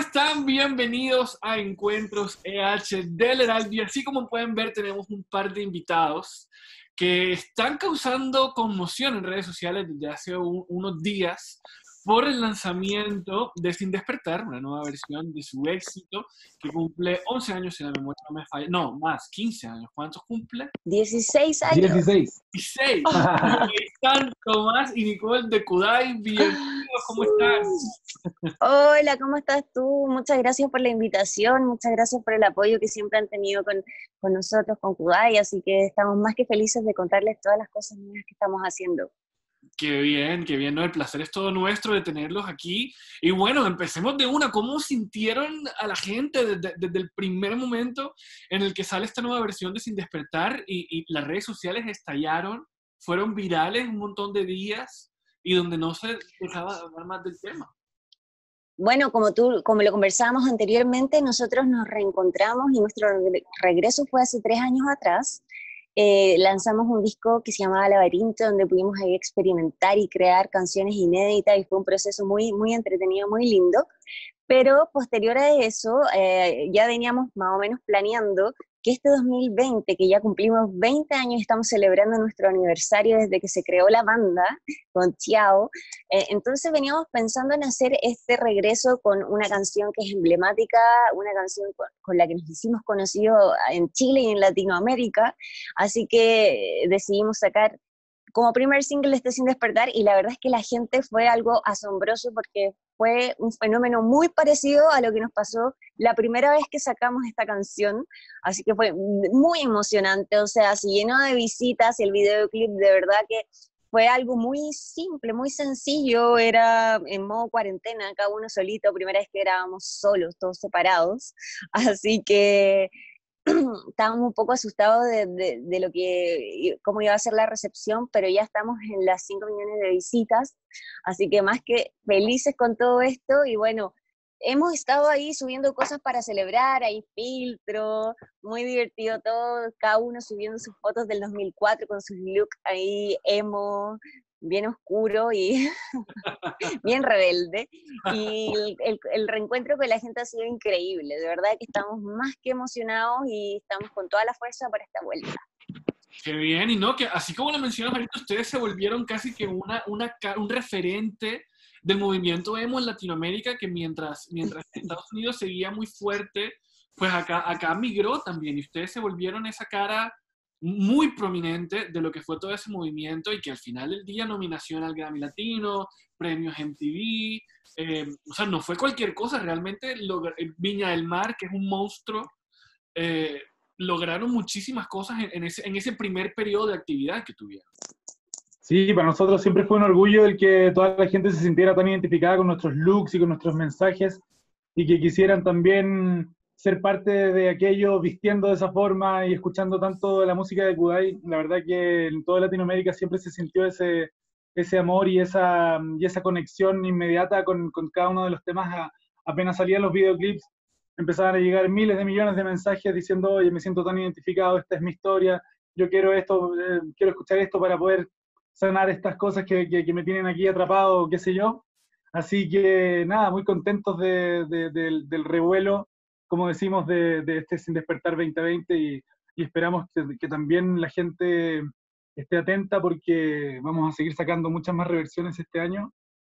están? Bienvenidos a Encuentros EH del Heraldo. Y así como pueden ver, tenemos un par de invitados que están causando conmoción en redes sociales desde hace unos días por el lanzamiento de Sin Despertar, una nueva versión de su éxito que cumple 11 años, si la memoria no me falla. No, más, 15 años. ¿Cuántos cumple? 16 años. 16. Y ahí están Tomás y Nicole de Kudai. Bienvenidos, ¿cómo están? Hola, ¿cómo estás tú? Muchas gracias por la invitación, muchas gracias por el apoyo que siempre han tenido con nosotros, con Kudai, así que estamos más que felices de contarles todas las cosas nuevas que estamos haciendo. Qué bien, ¿no? El placer es todo nuestro de tenerlos aquí. Y bueno, empecemos de una. ¿Cómo sintieron a la gente desde el primer momento en el que sale esta nueva versión de Sin Despertar y las redes sociales estallaron, fueron virales un montón de días y donde no se dejaba de hablar más del tema? Bueno, como lo conversábamos anteriormente, nosotros nos reencontramos y nuestro regreso fue hace 3 años atrás. Lanzamos un disco que se llamaba Laberinto, donde pudimos ahí experimentar y crear canciones inéditas y fue un proceso muy, muy entretenido, muy lindo. Pero posterior a eso, ya veníamos más o menos planeando que este 2020, que ya cumplimos 20 años, estamos celebrando nuestro aniversario desde que se creó la banda con Tiao, entonces veníamos pensando en hacer este regreso con una canción que es emblemática, una canción con la que nos hicimos conocidos en Chile y en Latinoamérica, así que decidimos sacar como primer single este Sin Despertar, y la verdad es que la gente fue algo asombroso porque fue un fenómeno muy parecido a lo que nos pasó la primera vez que sacamos esta canción, así que fue muy emocionante, o sea, se llenó de visitas y el videoclip de verdad que fue algo muy simple, muy sencillo, era en modo cuarentena, cada uno solito, primera vez que grabamos solos, todos separados, así que estábamos un poco asustados de lo que, cómo iba a ser la recepción, pero ya estamos en las 5 millones de visitas, así que más que felices con todo esto, y bueno, hemos estado ahí subiendo cosas para celebrar, hay filtros, muy divertido todo, cada uno subiendo sus fotos del 2004 con sus looks ahí emo, bien oscuro y bien rebelde, y el reencuentro con la gente ha sido increíble, de verdad que estamos más que emocionados y estamos con toda la fuerza para esta vuelta. Qué bien, y no, que así como lo mencionas ahorita, ustedes se volvieron casi que un referente del movimiento emo en Latinoamérica, que mientras Estados Unidos seguía muy fuerte, pues acá migró también, y ustedes se volvieron esa cara muy prominente de lo que fue todo ese movimiento, y que al final del día nominación al Grammy Latino, premios MTV, o sea, no fue cualquier cosa, realmente Viña del Mar, que es un monstruo, eh, lograron muchísimas cosas en ese primer periodo de actividad que tuvieron. Sí, para nosotros siempre fue un orgullo el que toda la gente se sintiera tan identificada con nuestros looks y con nuestros mensajes y que quisieran también ser parte de aquello vistiendo de esa forma y escuchando tanto la música de Kudai. La verdad que en toda Latinoamérica siempre se sintió ese amor y esa conexión inmediata con cada uno de los temas. Apenas salían los videoclips, empezaban a llegar miles de millones de mensajes diciendo, oye, me siento tan identificado, esta es mi historia, yo quiero esto, quiero escuchar esto para poder sanar estas cosas que me tienen aquí atrapado, qué sé yo. Así que nada, muy contentos del revuelo, como decimos, de este Sin Despertar 2020 y esperamos que también la gente esté atenta porque vamos a seguir sacando muchas más reversiones este año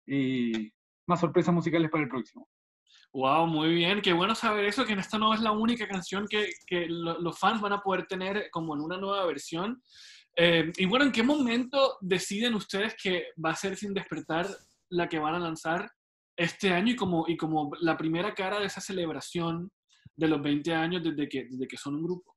y más sorpresas musicales para el próximo. Wow, muy bien, qué bueno saber eso, que esta no es la única canción que los fans van a poder tener como en una nueva versión. Y bueno, ¿en qué momento deciden ustedes que va a ser Sin Despertar la que van a lanzar este año y como la primera cara de esa celebración de los 20 años desde que son un grupo?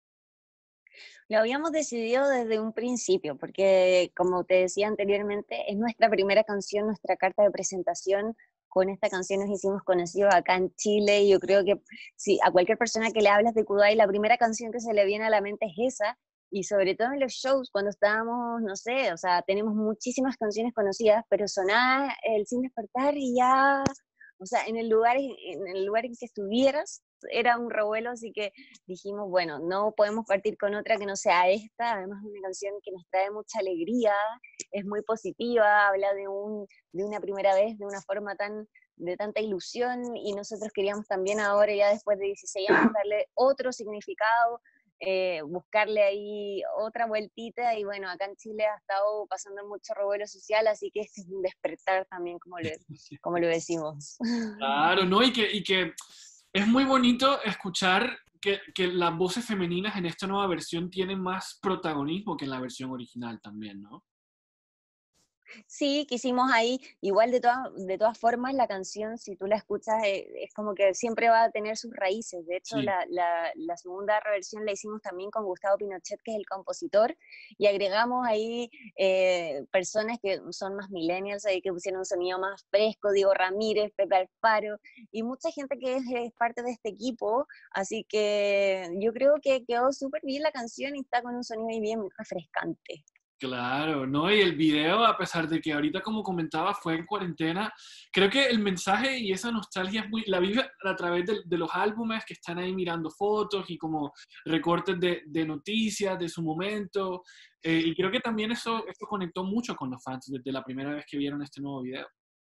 Lo habíamos decidido desde un principio, porque como te decía anteriormente, es nuestra primera canción, nuestra carta de presentación. Con esta canción nos hicimos conocidos acá en Chile, y yo creo que si a cualquier persona que le hablas de Kudai, la primera canción que se le viene a la mente es esa, y sobre todo en los shows, cuando estábamos, no sé, o sea, tenemos muchísimas canciones conocidas, pero sonaba el Sin Despertar y ya o sea, en el lugar en que estuvieras, era un revuelo, así que dijimos, bueno, no podemos partir con otra que no sea esta, además es una canción que nos trae mucha alegría, es muy positiva, habla de una primera vez de una forma de tanta ilusión, y nosotros queríamos también ahora, ya después de 16 años, darle otro significado, buscarle ahí otra vueltita, y bueno, acá en Chile ha estado pasando mucho revuelo social, así que este es un despertar también, como lo decimos. Claro, ¿no? Y que es muy bonito escuchar que las voces femeninas en esta nueva versión tienen más protagonismo que en la versión original también, ¿no? Sí, quisimos ahí, igual de todas formas la canción, si tú la escuchas, es como que siempre va a tener sus raíces. De hecho, Sí. la segunda reversión la hicimos también con Gustavo Pinochet, que es el compositor, y agregamos ahí personas que son más millennials, ahí que pusieron un sonido más fresco, Diego Ramírez, Pepe Alfaro, y mucha gente que es parte de este equipo, así que yo creo que quedó súper bien la canción y está con un sonido ahí bien refrescante. Claro, ¿no? Y el video, a pesar de que ahorita, como comentaba, fue en cuarentena, creo que el mensaje y esa nostalgia es la vive a través de los álbumes que están ahí mirando fotos y como recortes de noticias de su momento. Y creo que también eso conectó mucho con los fans desde la primera vez que vieron este nuevo video.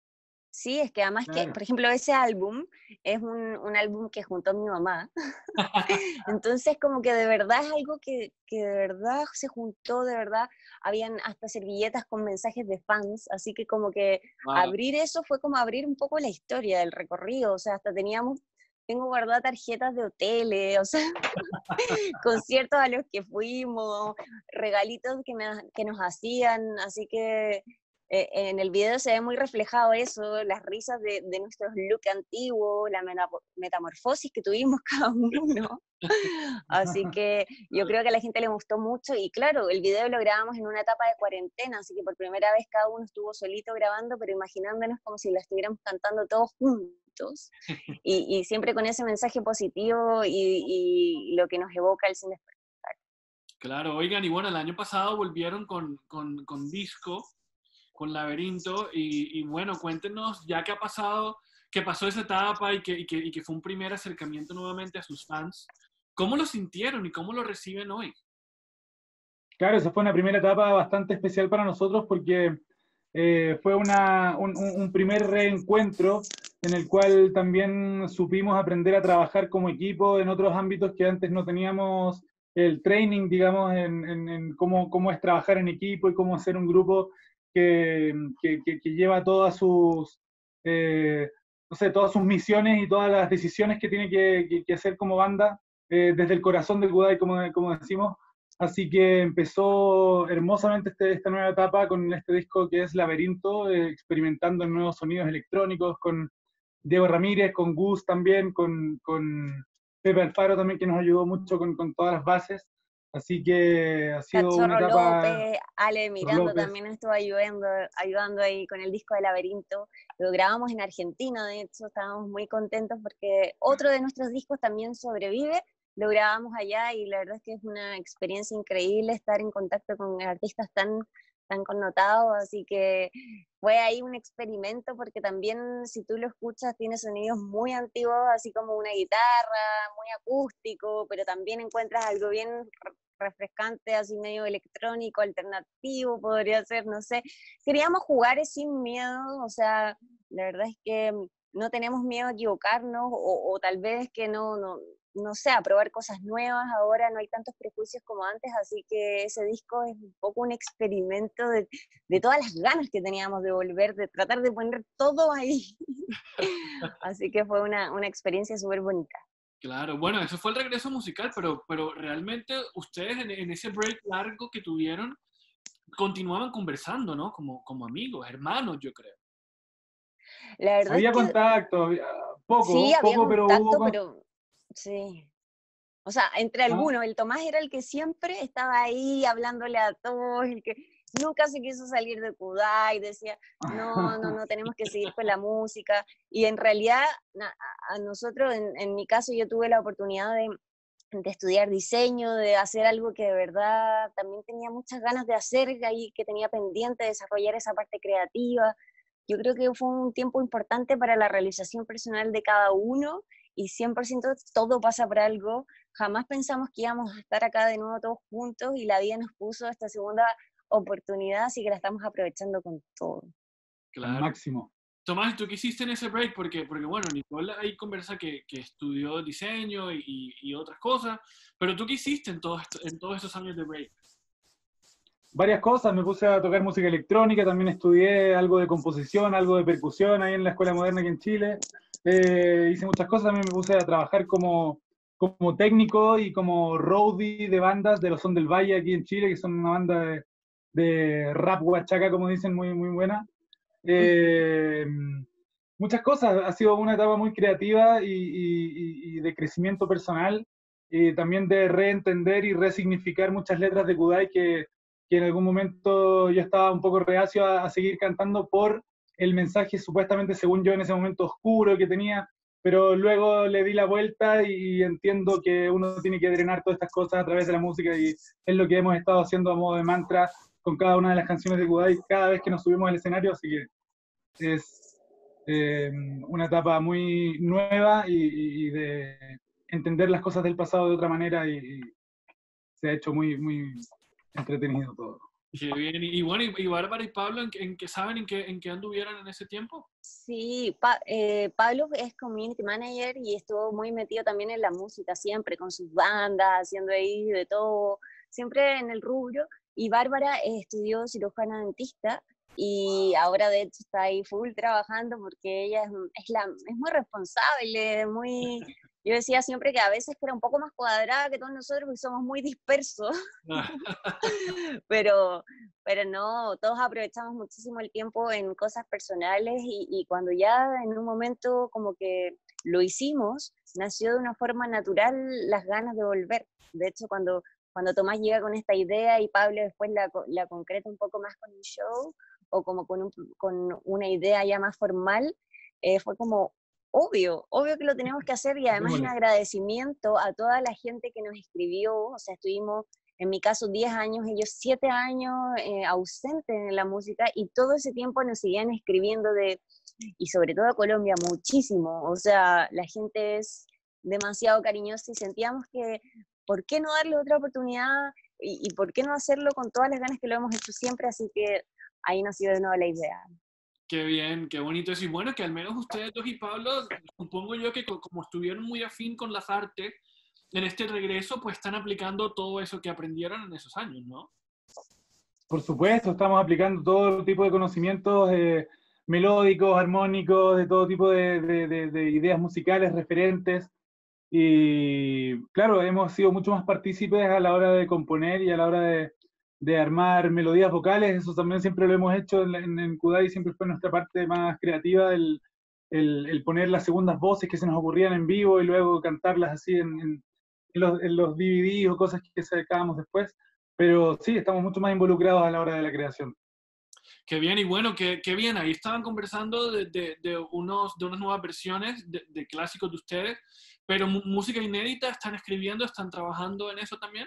Sí, es que además que, Claro. por ejemplo, ese álbum es un álbum que juntó mi mamá. Entonces, como que de verdad es algo que de verdad se juntó, de verdad, habían hasta servilletas con mensajes de fans, así que como que Wow. abrir eso fue como abrir un poco la historia del recorrido, o sea, hasta tengo guardadas tarjetas de hoteles, o sea, conciertos a los que fuimos, regalitos que nos hacían, así que en el video se ve muy reflejado eso, las risas de nuestros look antiguos, la metamorfosis que tuvimos cada uno. Así que yo creo que a la gente le gustó mucho y claro, el video lo grabamos en una etapa de cuarentena, así que por primera vez cada uno estuvo solito grabando, pero imaginándonos como si la estuviéramos cantando todos juntos y siempre con ese mensaje positivo y lo que nos evoca el cine. Claro, oigan, y bueno, el año pasado volvieron con Disco, con Laberinto, y bueno, cuéntenos, ya que ha pasado, que pasó esa etapa y que fue un primer acercamiento nuevamente a sus fans, ¿cómo lo sintieron y cómo lo reciben hoy? Claro, esa fue una primera etapa bastante especial para nosotros porque fue un primer reencuentro en el cual también supimos aprender a trabajar como equipo en otros ámbitos que antes no teníamos el training, digamos, en cómo es trabajar en equipo y cómo hacer un grupo que lleva todas sus, no sé, todas sus misiones y todas las decisiones que tiene que hacer como banda desde el corazón del Kudai, como decimos. Así que empezó hermosamente esta nueva etapa con este disco que es Laberinto, experimentando en nuevos sonidos electrónicos, con Diego Ramírez, con Gus también, con Pepe Alfaro también, que nos ayudó mucho con todas las bases. Así que ha sido una Cachorro etapa López, Ale por Miranda López. también estuvo ayudando ahí con el disco de Laberinto. Lo grabamos en Argentina, de hecho, estábamos muy contentos porque otro de nuestros discos también sobrevive. Lo grabamos allá y la verdad es que es una experiencia increíble estar en contacto con artistas tan connotados, así que fue ahí un experimento porque también si tú lo escuchas tiene sonidos muy antiguos, así como una guitarra, muy acústico, pero también encuentras algo bien refrescante, así medio electrónico, alternativo, podría ser, no sé. Queríamos jugar sin miedo, o sea, la verdad es que no tenemos miedo a equivocarnos o tal vez que no sé, a probar cosas nuevas, ahora no hay tantos prejuicios como antes, así que ese disco es un poco un experimento de todas las ganas que teníamos de volver, de tratar de poner todo ahí. Así que fue una experiencia súper bonita. Claro, bueno, eso fue el regreso musical, pero realmente ustedes en ese break largo que tuvieron continuaban conversando, ¿no? Como amigos, hermanos, yo creo. La verdad es Había que contacto, sí, había poco, pero hubo contacto, pero sí. O sea, entre ah, algunos, el Tomás era el que siempre estaba ahí hablándole a todos, el que nunca se quiso salir de Kudai, decía, no, tenemos que seguir con la música. Y en realidad, a nosotros, en mi caso, yo tuve la oportunidad de estudiar diseño, de hacer algo que de verdad también tenía muchas ganas de hacer, ahí que tenía pendiente de desarrollar esa parte creativa. yo creo que fue un tiempo importante para la realización personal de cada uno y 100% todo pasa por algo. Jamás pensamos que íbamos a estar acá de nuevo todos juntos y la vida nos puso esta segunda oportunidad, así que la estamos aprovechando con todo. Al Claro. máximo. Tomás, ¿tú qué hiciste en ese break? Porque bueno, Nicole ahí conversa que estudió diseño y otras cosas, pero ¿tú qué hiciste en todos estos años de break? Varias cosas, me puse a tocar música electrónica, también estudié algo de composición, algo de percusión ahí en la Escuela Moderna aquí en Chile. Hice muchas cosas, también me puse a trabajar como técnico y como roadie de bandas de los Son del Valle aquí en Chile, que son una banda de rap huachaca, como dicen, muy, muy buena. Muchas cosas, ha sido una etapa muy creativa y de crecimiento personal, y también de reentender y resignificar muchas letras de Kudai que en algún momento yo estaba un poco reacio a seguir cantando por el mensaje supuestamente, según yo, en ese momento oscuro que tenía, pero luego le di la vuelta y entiendo que uno tiene que drenar todas estas cosas a través de la música y es lo que hemos estado haciendo a modo de mantra con cada una de las canciones de Kudai cada vez que nos subimos al escenario, así que es una etapa muy nueva y de entender las cosas del pasado de otra manera y se ha hecho muy, muy entretenido todo. Qué bien. Y bueno, y Bárbara y Pablo, ¿en qué saben en qué anduvieron en ese tiempo? Sí, Pablo es community manager y estuvo muy metido también en la música, siempre con sus bandas, haciendo ahí de todo, siempre en el rubro. Y Bárbara estudió cirujana dentista y ahora de hecho está ahí full trabajando porque ella es muy responsable, muy... Yo decía siempre que a veces que era un poco más cuadrada que todos nosotros porque somos muy dispersos, pero no, todos aprovechamos muchísimo el tiempo en cosas personales y cuando ya en un momento como que lo hicimos, nació de una forma natural las ganas de volver. De hecho, cuando Tomás llega con esta idea y Pablo después la concreta un poco más con un show o como con una idea ya más formal, fue como obvio que lo tenemos que hacer y además en agradecimiento a toda la gente que nos escribió, o sea, estuvimos en mi caso 10 años, ellos 7 años ausentes en la música y todo ese tiempo nos seguían escribiendo y sobre todo Colombia muchísimo, o sea, la gente es demasiado cariñosa y sentíamos que, ¿por qué no darle otra oportunidad y por qué no hacerlo con todas las ganas que lo hemos hecho siempre? Así que ahí nació de nuevo la idea. Qué bien, qué bonito eso. Y bueno, que al menos ustedes dos y Pablo, supongo yo que como estuvieron muy afín con las artes, en este regreso pues están aplicando todo eso que aprendieron en esos años, ¿no? Por supuesto, estamos aplicando todo tipo de conocimientos melódicos, armónicos, de todo tipo de ideas musicales, referentes. Y claro, hemos sido mucho más partícipes a la hora de componer y a la hora de armar melodías vocales. Eso también siempre lo hemos hecho en Kudai, siempre fue nuestra parte más creativa, el poner las segundas voces que se nos ocurrían en vivo y luego cantarlas así en los DVDs o cosas que sacábamos después. Pero sí, estamos mucho más involucrados a la hora de la creación. Qué bien, y bueno, qué bien. Ahí estaban conversando de unas nuevas versiones de clásicos de ustedes, pero música inédita, ¿están escribiendo, están trabajando en eso también?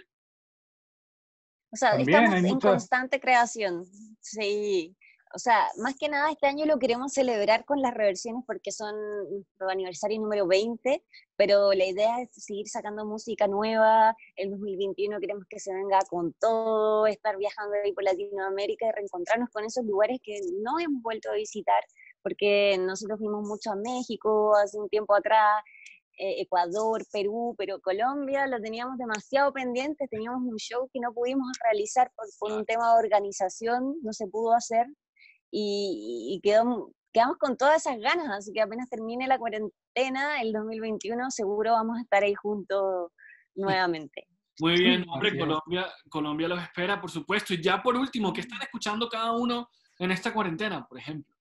O sea, También estamos hay en muchas... constante creación, sí. O sea, más que nada este año lo queremos celebrar con las reversiones porque son nuestro aniversario número 20, pero la idea es seguir sacando música nueva. El 2021 queremos que se venga con todo, estar viajando ahí por Latinoamérica y reencontrarnos con esos lugares que no hemos vuelto a visitar, porque nosotros fuimos mucho a México hace un tiempo atrás, Ecuador, Perú, pero Colombia lo teníamos demasiado pendiente, teníamos un show que no pudimos realizar por un tema de organización, no se pudo hacer, y quedamos con todas esas ganas, así que apenas termine la cuarentena, el 2021, seguro vamos a estar ahí juntos nuevamente. Muy bien, hombre, Así es. Colombia los espera, por supuesto. Y ya por último, ¿qué están escuchando cada uno en esta cuarentena, por ejemplo?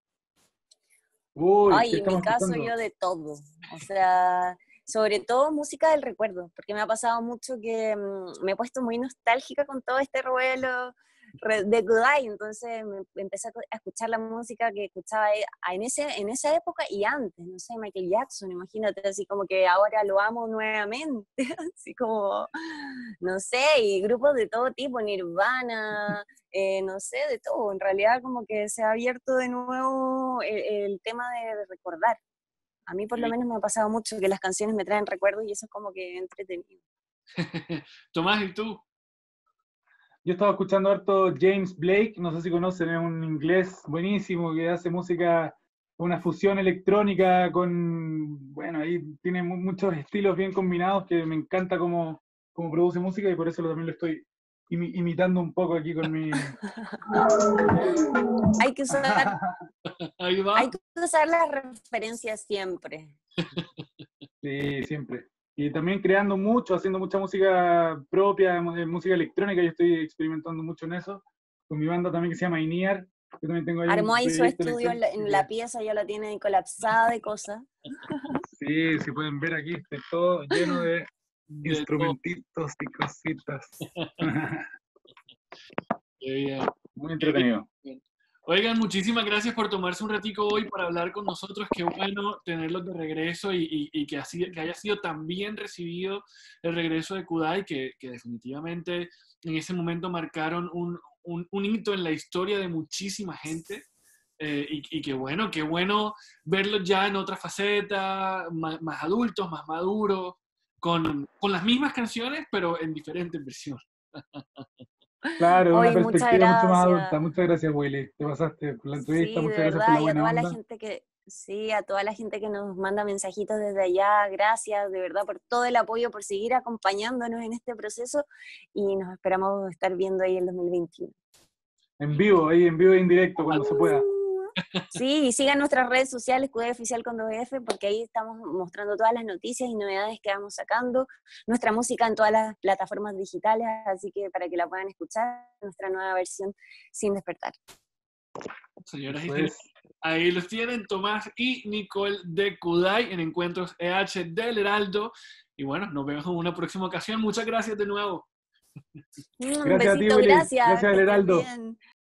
Uy, ¿qué Ay, en mi estamos caso escuchando? yo de todo, o sea, sobre todo música del recuerdo, porque me ha pasado mucho que me he puesto muy nostálgica con todo este revuelo, de Kudai, entonces me empecé a escuchar la música que escuchaba en esa época y antes, no sé, Michael Jackson, imagínate, así como que ahora lo amo nuevamente, así como, no sé, y grupos de todo tipo, Nirvana, no sé, de todo, en realidad como que se ha abierto de nuevo el tema de recordar. A mí por lo menos me ha pasado mucho que las canciones me traen recuerdos y eso es como que entretenido. Tomás, ¿y tú? Yo estaba escuchando harto James Blake, no sé si conocen, es un inglés buenísimo que hace música, una fusión electrónica con, bueno, ahí tiene muchos estilos bien combinados que me encanta cómo produce música y por eso también lo estoy imitando un poco aquí con mi... Hay que usar, Ahí va. hay que usar las referencias siempre. Sí, siempre. Y también creando mucho, haciendo mucha música propia, música electrónica, yo estoy experimentando mucho en eso, con mi banda también que se llama Iniar, yo también tengo ahí Armó un ahí su proyecto estudio en la pieza, ya la tiene colapsada de cosas. Sí, si pueden ver aquí, está todo lleno de De todo. instrumentitos y cositas. Qué bien. Muy entretenido. Oigan, muchísimas gracias por tomarse un ratico hoy para hablar con nosotros. Qué bueno tenerlos de regreso y que haya sido tan bien recibido el regreso de Kudai, que definitivamente en ese momento marcaron un hito en la historia de muchísima gente. Y qué bueno verlos ya en otra faceta, más adultos, más maduros, con las mismas canciones, pero en diferentes versiones. Claro, una Hoy, muchas perspectiva mucho más adulta. gracias. Muchas gracias, Willy. Te pasaste por la entrevista, Sí, de muchas gracias por verdad, la y a buena toda la onda. gente sí, a toda la gente que nos manda mensajitos desde allá, gracias de verdad por todo el apoyo, por seguir acompañándonos en este proceso y nos esperamos estar viendo ahí en 2021. En vivo, ahí en vivo e indirecto, cuando se pueda. Sí, y sigan nuestras redes sociales, Kudai Oficial con 2F, porque ahí estamos mostrando todas las noticias y novedades que vamos sacando, nuestra música en todas las plataformas digitales, así que para que la puedan escuchar, nuestra nueva versión Sin Despertar. Señoras y Eso señores, es. ahí los tienen Tomás y Nicole de Kudai en Encuentros EH del Heraldo. Y bueno, nos vemos en una próxima ocasión. Muchas gracias de nuevo. Un Gracias a ti, besito, Willy. gracias, Gracias que al estés Heraldo. bien.